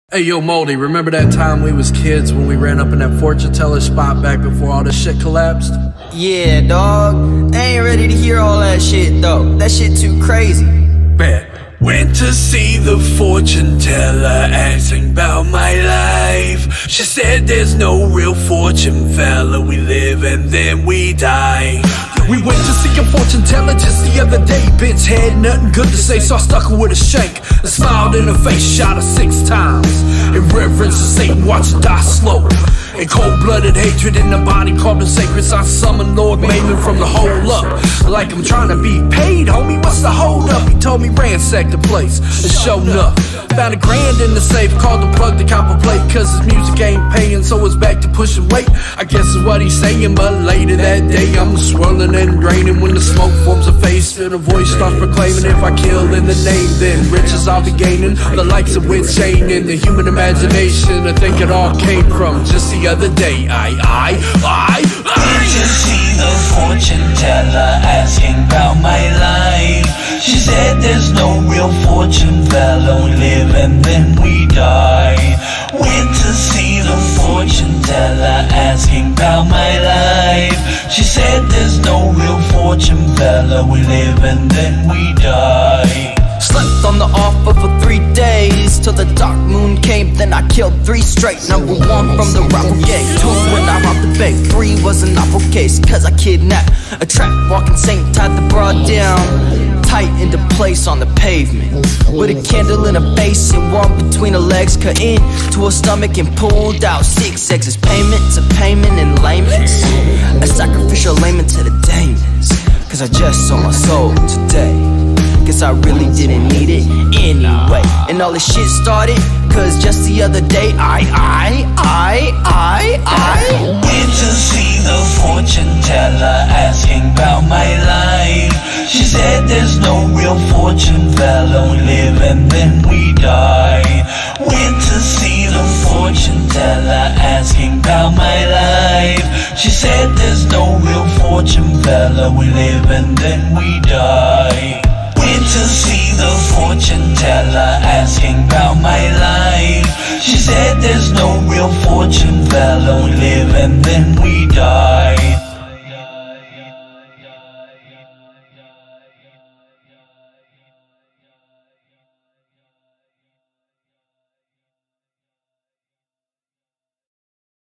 Hey yo Moldy, remember that time we was kids when we ran up in that fortune teller spot back before all this shit collapsed? Yeah, dog. I ain't ready to hear all that shit though. That shit too crazy. Bet. Went to see the fortune teller, asking about my life. She said there's no real fortune, fella. We live and then we die. We went to see a fortune teller just the other day. Bitch had nothing good to say, so I stuck her with a shank. I smiled in her face, shot her 6 times. In reverence to Satan, watch her die slow. In cold-blooded hatred in the body called the sacred, I summoned Lord Maven from the hole up. Like I'm trying to be paid, homie, what's the hold up? He told me ransack the place, and sure enough, found $1,000 in the safe, called the plug to copper plate. Cause his music ain't paying, so it's back to pushing weight. I guess is what he's saying, but later that day I'm swirling and draining. When the smoke forms a face and a voice starts proclaiming, if I kill in the name, then riches I'll be gaining. The likes of which ain't in the human imagination. I think it all came from just the other day. I just see the fortune teller asking about my life. She said there's no real fortune, fella. We live and then we die. Went to see the fortune teller asking about my life. She said there's no real fortune, fella. We live and then we die. Slept on the offer for 3 days till the dark moon came, then I killed 3 straight. Number 1 from the rival gang, 2 when I robbed the bank, 3 was a novel case cause I kidnapped a trap walking saint, tied the broad down tight into place on the pavement with a candle in her face and 1 between her legs, cut into her stomach and pulled out 6 eggs as payment to payment in layman's, a sacrificial layman to the demons. Cause I just sold my soul today. Guess I really didn't need it anyway. And all this shit started cause just the other day I went to see the fortune teller asking about my life. She said there's no real fortune, fella. We live and then we die. Went to see the fortune teller asking about my life. She said there's no real fortune, fella. We live and then we die. Went to see the fortune teller asking about my life. She said there's no real fortune, fella. We live and then we die.